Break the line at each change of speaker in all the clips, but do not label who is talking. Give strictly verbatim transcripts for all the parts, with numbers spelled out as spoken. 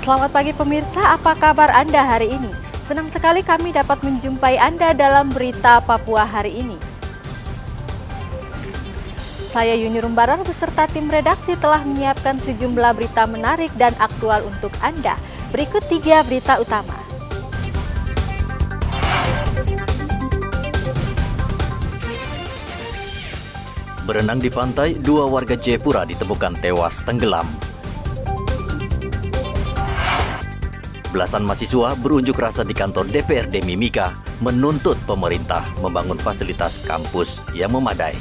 Selamat pagi pemirsa, apa kabar Anda hari ini? Senang sekali kami dapat menjumpai Anda dalam berita Papua hari ini. Saya Yuni Rumbarar beserta tim redaksi telah menyiapkan sejumlah berita menarik dan aktual untuk Anda. Berikut tiga berita utama.
Berenang di pantai, dua warga Jayapura ditemukan tewas tenggelam. Belasan mahasiswa berunjuk rasa di kantor D P R D Mimika menuntut pemerintah membangun fasilitas kampus yang memadai.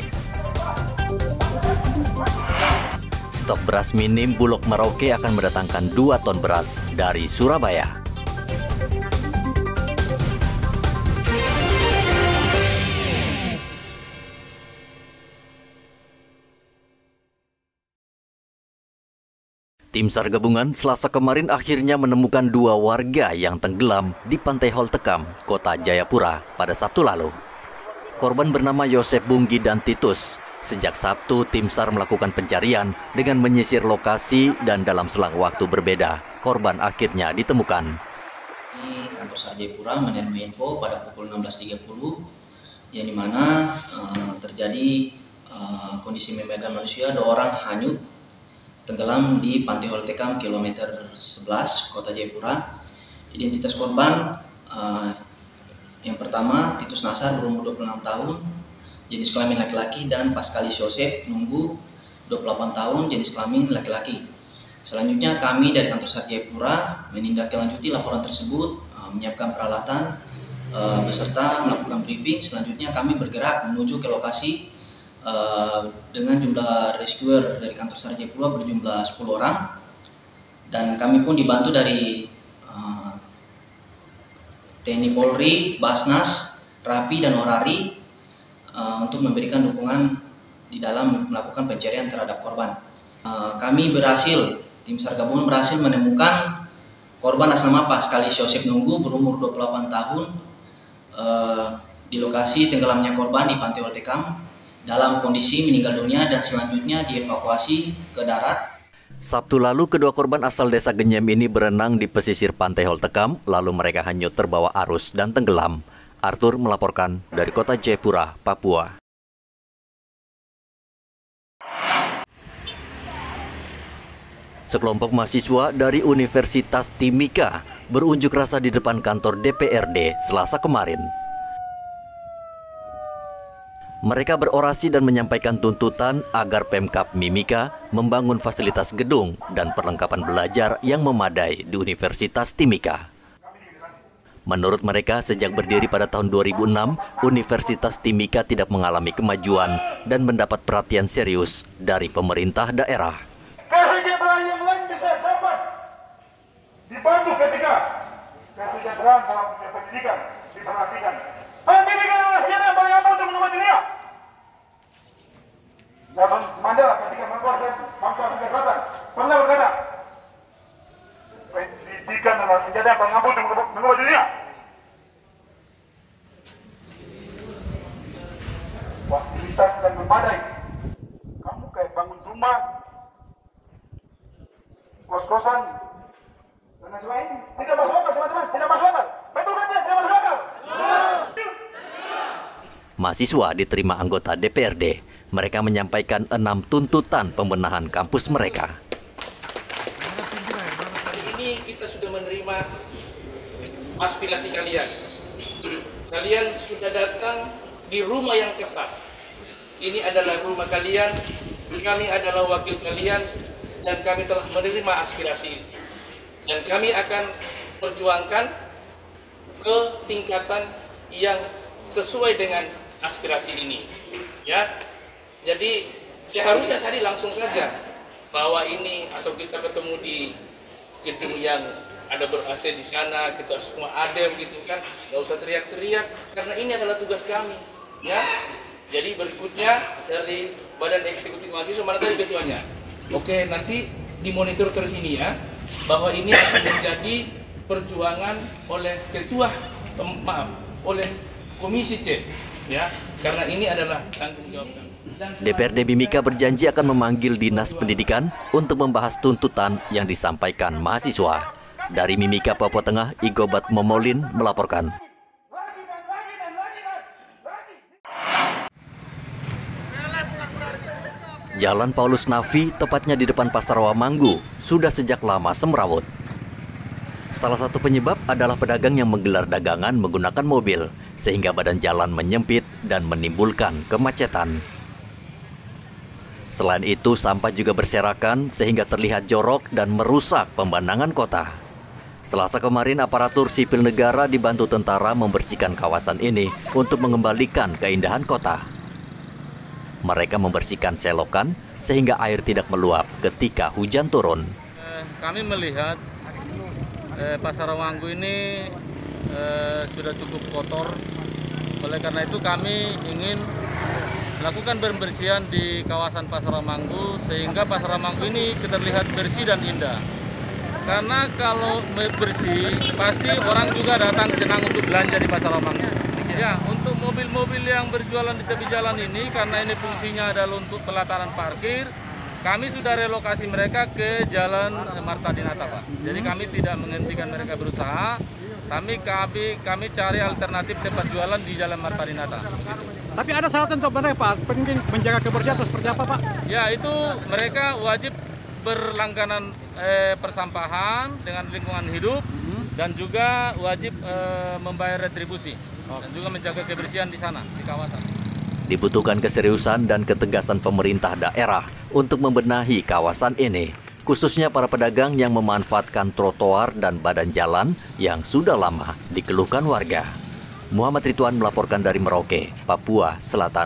Stok beras minim Bulog Merauke akan mendatangkan dua ton beras dari Surabaya. Tim SAR gabungan Selasa kemarin akhirnya menemukan dua warga yang tenggelam di Pantai Holtekam, Kota Jayapura pada Sabtu lalu. Korban bernama Yosep Bunggi dan Titus. Sejak Sabtu, tim SAR melakukan pencarian dengan menyisir lokasi dan dalam selang waktu berbeda, korban akhirnya ditemukan.
Di kantor SAR Jayapura menerima info pada pukul enam belas tiga puluh yang dimana uh, terjadi uh, kondisi membahayakan manusia, dua orang hanyut tenggelam di Pantai Holtekam kilometer sebelas Kota Jayapura. Identitas korban uh, yang pertama Titus Nasar berumur dua puluh enam tahun, jenis kelamin laki-laki, dan Paskalis Yosep Nunggu dua puluh delapan tahun, jenis kelamin laki-laki. Selanjutnya kami dari kantor SAR Jayapura menindaklanjuti laporan tersebut, uh, menyiapkan peralatan uh, beserta melakukan briefing. Selanjutnya kami bergerak menuju ke lokasi Uh, dengan jumlah rescuer dari kantor SAR Jayapura berjumlah sepuluh orang, dan kami pun dibantu dari uh, T N I Polri, Basnas, Rapi, dan Orari uh, untuk memberikan dukungan di dalam melakukan pencarian terhadap korban. Uh, kami berhasil, tim SAR gabungan berhasil menemukan korban atas nama Paskalis Yosep Nunggu berumur dua puluh delapan tahun uh, di lokasi tenggelamnya korban di Pantai Holtekam dalam kondisi meninggal dunia dan selanjutnya dievakuasi ke darat.
Sabtu lalu, kedua korban asal desa Genyem ini berenang di pesisir Pantai Holtekam, lalu mereka hanyut terbawa arus dan tenggelam. Arthur melaporkan dari Kota Jayapura, Papua. Sekelompok mahasiswa dari Universitas Timika berunjuk rasa di depan kantor D P R D Selasa kemarin. Mereka berorasi dan menyampaikan tuntutan agar Pemkab Mimika membangun fasilitas gedung dan perlengkapan belajar yang memadai di Universitas Timika. Menurut mereka, sejak berdiri pada tahun dua ribu enam, Universitas Timika tidak mengalami kemajuan dan mendapat perhatian serius dari pemerintah daerah.
Kesejahteraan yang lain bisa dapat dibantu ketika kesejahteraan dalam pendidikan diperhatikan. Pendidikan adalah senjata yang paling ampuh untuk mengubah dunia. Nelson Mandela ketika menguasai bangsa Afrika Selatan pernah berkata, pendidikan adalah senjata yang paling ampuh untuk mengubah dunia. Fasilitas tidak memadai. Kamu kayak bangun rumah, kos-kosan, dan lain sebagainya. Tidak masuk akal, teman-teman. Tidak masuk akal. Betul kan? Tidak masuk akal.
Mahasiswa diterima anggota D P R D. Mereka menyampaikan enam tuntutan pembenahan kampus mereka.
Hari ini kita sudah menerima aspirasi kalian. Kalian sudah datang di rumah yang tepat. Ini adalah rumah kalian, kami adalah wakil kalian, dan kami telah menerima aspirasi itu. Dan kami akan perjuangkan ke tingkatan yang sesuai dengan aspirasi ini, ya. Jadi seharusnya tadi langsung saja bahwa ini, atau kita ketemu di gedung yang ada ber-A C di sana, kita semua adem gitu kan, nggak usah teriak-teriak karena ini adalah tugas kami, ya. Jadi berikutnya dari Badan Eksekutif Mahasiswa, mana tadi ketuanya? Oke, nanti dimonitor terus ini ya, bahwa ini akan menjadi perjuangan oleh ketua, maaf, oleh Komisi C, ya, karena ini adalah tanggung jawab kami.
D P R D Mimika berjanji akan memanggil Dinas Pendidikan untuk membahas tuntutan yang disampaikan mahasiswa. Dari Mimika, Papua Tengah, Igobat Momolin melaporkan. Jalan Paulus Nafi, tepatnya di depan Pasar Rawamanggu, sudah sejak lama semrawut. Salah satu penyebab adalah pedagang yang menggelar dagangan menggunakan mobil, sehingga badan jalan menyempit dan menimbulkan kemacetan. Selain itu, sampah juga berserakan sehingga terlihat jorok dan merusak pemandangan kota. Selasa kemarin, aparatur sipil negara dibantu tentara membersihkan kawasan ini untuk mengembalikan keindahan kota. Mereka membersihkan selokan sehingga air tidak meluap ketika hujan turun.
Eh, kami melihat eh, Pasar Rawamanggu ini eh, sudah cukup kotor. Oleh karena itu kami ingin melakukan pembersihan di kawasan Pasar Rawamanggu sehingga Pasar Rawamanggu ini terlihat bersih dan indah. Karena kalau bersih pasti orang juga datang senang untuk belanja di Pasar Rawamanggu. Ya, untuk mobil-mobil yang berjualan di tepi jalan ini, karena ini fungsinya adalah untuk pelataran parkir, kami sudah relokasi mereka ke Jalan Marta Dinata, Pak. Jadi kami tidak menghentikan mereka berusaha, kami kami, kami cari alternatif tempat jualan di Jalan Marta Dinata.
Tapi ada syarat untuk mereka, Pak, penting menjaga kebersihan atau seperti apa, Pak?
Ya, itu mereka wajib berlangganan eh, persampahan dengan lingkungan hidup, hmm. dan juga wajib eh, membayar retribusi. Dan juga menjaga kebersihan di sana, di kawasan.
Dibutuhkan keseriusan dan ketegasan pemerintah daerah untuk membenahi kawasan ini, khususnya para pedagang yang memanfaatkan trotoar dan badan jalan yang sudah lama dikeluhkan warga. Muhammad Ridwan melaporkan dari Merauke, Papua Selatan.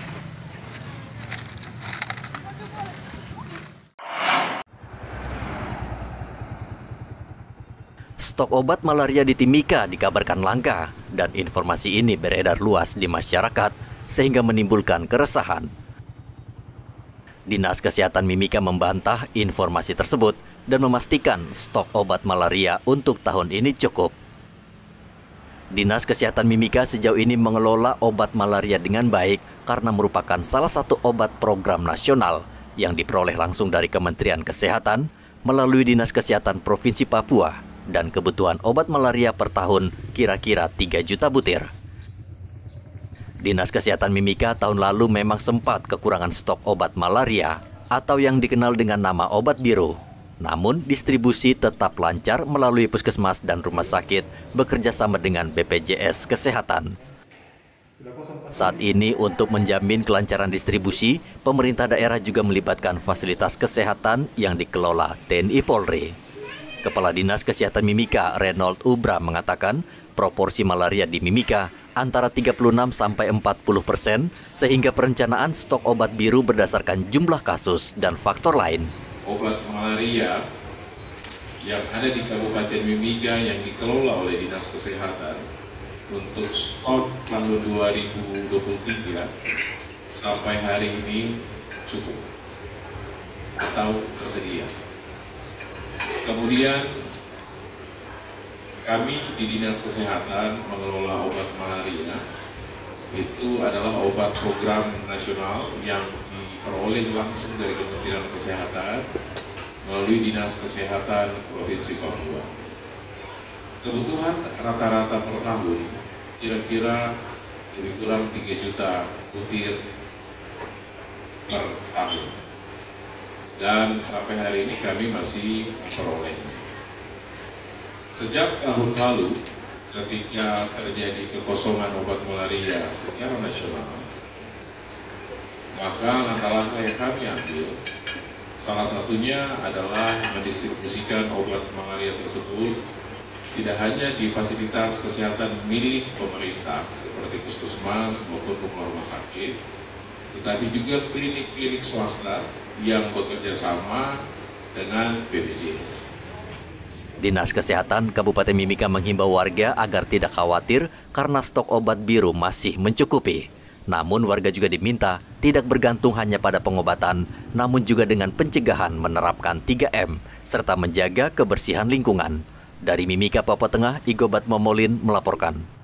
Stok obat malaria di Timika dikabarkan langka, dan informasi ini beredar luas di masyarakat sehingga menimbulkan keresahan. Dinas Kesehatan Mimika membantah informasi tersebut dan memastikan stok obat malaria untuk tahun ini cukup. Dinas Kesehatan Mimika sejauh ini mengelola obat malaria dengan baik karena merupakan salah satu obat program nasional yang diperoleh langsung dari Kementerian Kesehatan melalui Dinas Kesehatan Provinsi Papua. Dan kebutuhan obat malaria per tahun kira-kira tiga juta butir. Dinas Kesehatan Mimika tahun lalu memang sempat kekurangan stok obat malaria atau yang dikenal dengan nama obat biru. Namun distribusi tetap lancar melalui puskesmas dan rumah sakit bekerja sama dengan B P J S Kesehatan. Saat ini untuk menjamin kelancaran distribusi, pemerintah daerah juga melibatkan fasilitas kesehatan yang dikelola T N I Polri. Kepala Dinas Kesehatan Mimika, Reynold Ubra, mengatakan proporsi malaria di Mimika antara tiga puluh enam sampai empat puluh persen, sehingga perencanaan stok obat biru berdasarkan jumlah kasus dan faktor lain.
Obat malaria yang ada di Kabupaten Mimika yang dikelola oleh Dinas Kesehatan untuk stok tahun dua ribu dua puluh tiga sampai hari ini cukup atau tersedia. Kemudian kami di Dinas Kesehatan mengelola obat malaria, itu adalah obat program nasional yang diperoleh langsung dari Kementerian Kesehatan melalui Dinas Kesehatan Provinsi Papua. Kebutuhan rata-rata per tahun kira-kira lebih kurang tiga juta butir per tahun. Dan sampai hari ini kami masih memperolehnya. Sejak tahun lalu, ketika terjadi kekosongan obat malaria secara nasional, maka langkah-langkah yang kami ambil, salah satunya adalah mendistribusikan obat malaria tersebut tidak hanya di fasilitas kesehatan milik pemerintah seperti puskesmas maupun rumah-rumah sakit, tetapi juga klinik-klinik swasta yang bekerja sama dengan B P J S.
Dinas Kesehatan Kabupaten Mimika menghimbau warga agar tidak khawatir karena stok obat biru masih mencukupi. Namun warga juga diminta tidak bergantung hanya pada pengobatan, namun juga dengan pencegahan menerapkan tiga M serta menjaga kebersihan lingkungan. Dari Mimika, Papua Tengah, Igobat Momolin melaporkan.